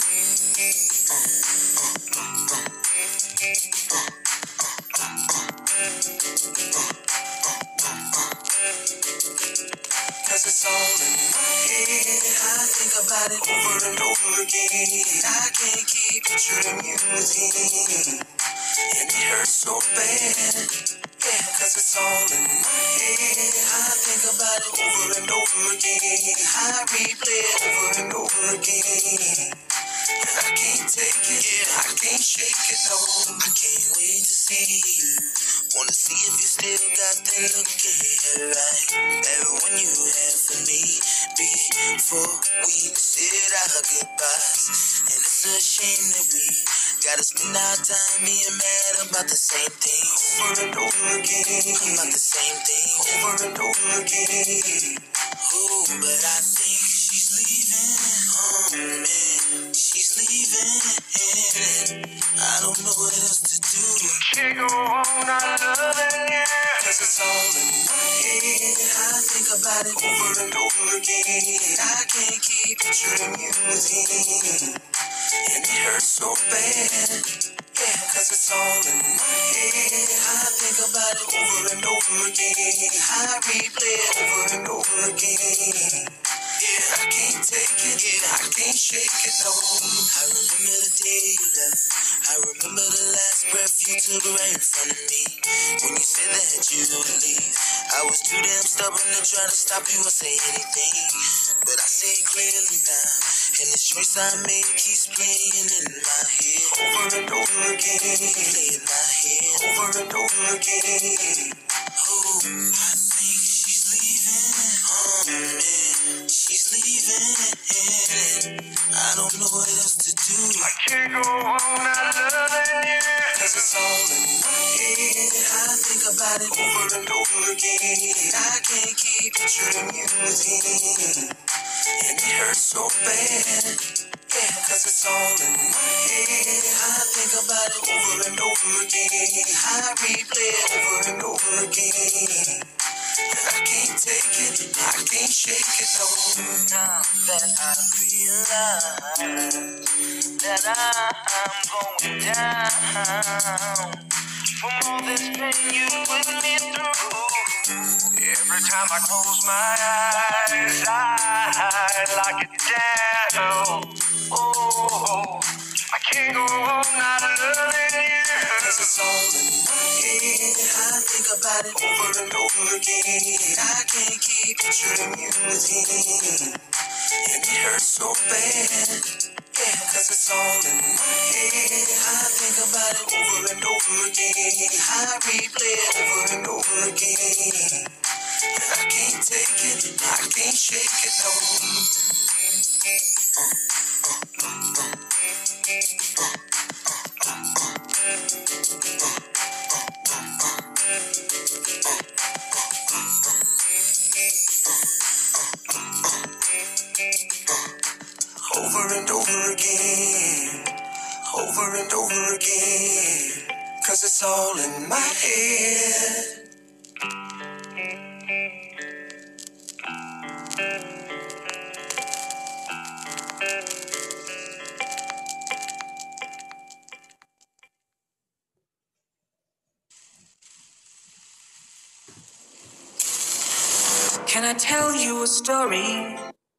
Cause it's all in my head. I think about it over and over again. I can't keep picturing you with him, and it hurts so bad. Yeah, cause it's all in my head. I think about it over and over again. I replay it over and over again. And I can't take it, yeah, I can't shake it, no. I can't wait to see you. Wanna see if you still got that look in your eye. That one you had for me before we said our goodbyes. And it's a shame that we gotta spend our time being mad about the same thing over and over again. About the same thing over and over again. Oh, but I think she's leaving. Oh man, she's leaving. I don't know what else to do. Can't go on not loving you. Cause it's all in my head. I think about it over and over again. I can't keep picturing you with him, and it hurts so bad. Yeah, cause it's all in my head. I think about it over and over again. I replay it over and over again. Yeah, I can't take it, yeah, I can't shake it, no. I remember the day you left. I remember the last breath you took right in front of me. When you said that you would leave, I was too damn stubborn to try to stop you or say anything. But I see it clearly now, and this choice I made keeps playing in my head. Over and over again, playing my head. Over and over again. Oh, I think she's leaving. Oh man, she's leaving. I don't know what else to do. I can't go on not loving you. Cause it's all in my head. I think about it over and over again. I can't keep picturing you with him, and it hurts so bad. Yeah, cause it's all in my head. I think about it over and over again. I replay it over and over again. And I can't take it, I can't shake it, no. Now that I realize that I'm going down from all this pain you put me through. Every time I close my eyes, I lock it down. Oh, I can't go on not loving you. Cause it's all in my head. I think about it over and over again. I can't keep picturing you with him, and it hurts so bad. Yeah, cause it's all in my head. I think about it over and over again. I replay it over and over again. And I can't take it, I can't shake it, no. Over and over again, over and over again, cause it's all in my head. Can I tell you a story?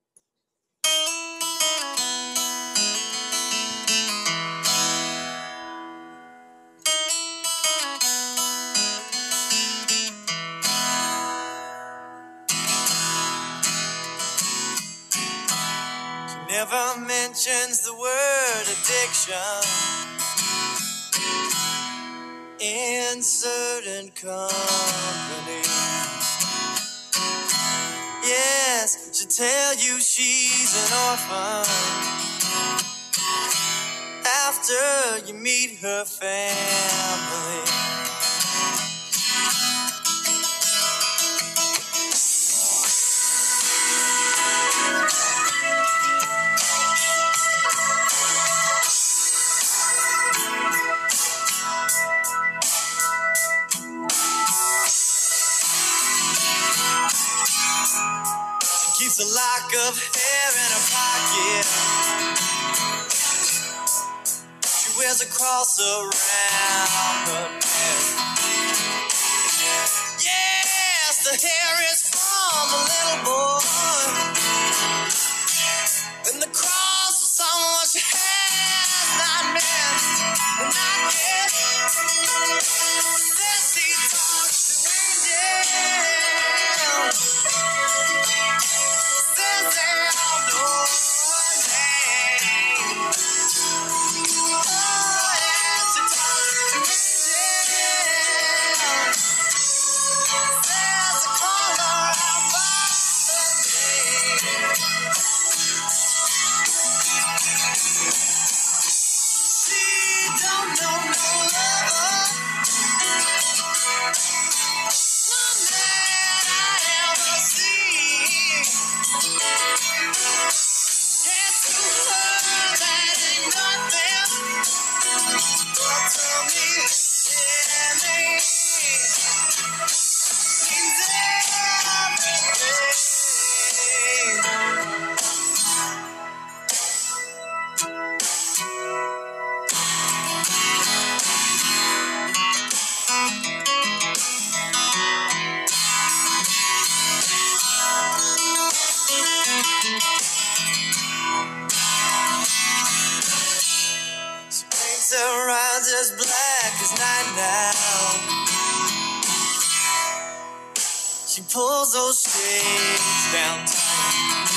Never mentions the word addiction in certain company. Yes, she'll tell you she's an orphan after you meet her family. Keeps a lock of hair in her pocket there's a cross around her neck. Yes, the hair is from a little boy, and the cross is someone she has not met, not yet. Then she talks to angels, says they all know her name. Oh, yeah, she talks to angels, says they call her out by her name. She don't know no lover, no man I ever seen. Yes, to her that ain't nothing, but to me it means everything. She paints her eyes as black as night now. She pulls those shades down tight.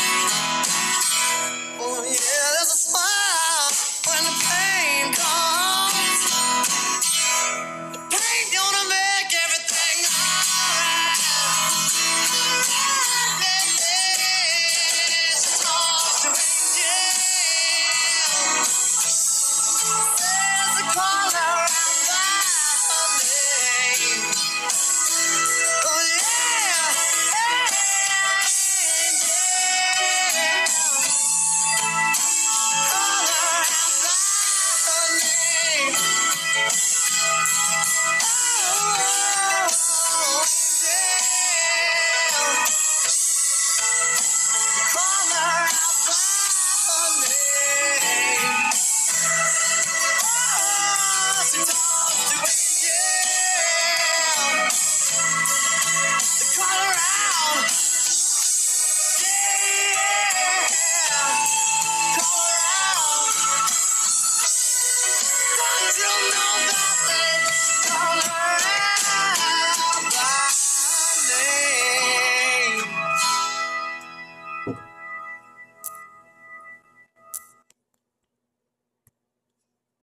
Oh yeah, there's a smile when the pain comes. The pain gonna make everything alright. She talks to angels, says they call her out by her name. Oh yeah, angels, call her out by her name. Oh, angels, call her out by her name. Oh, she talks to angels, they call her out. Yeah, call her out. Don't you know that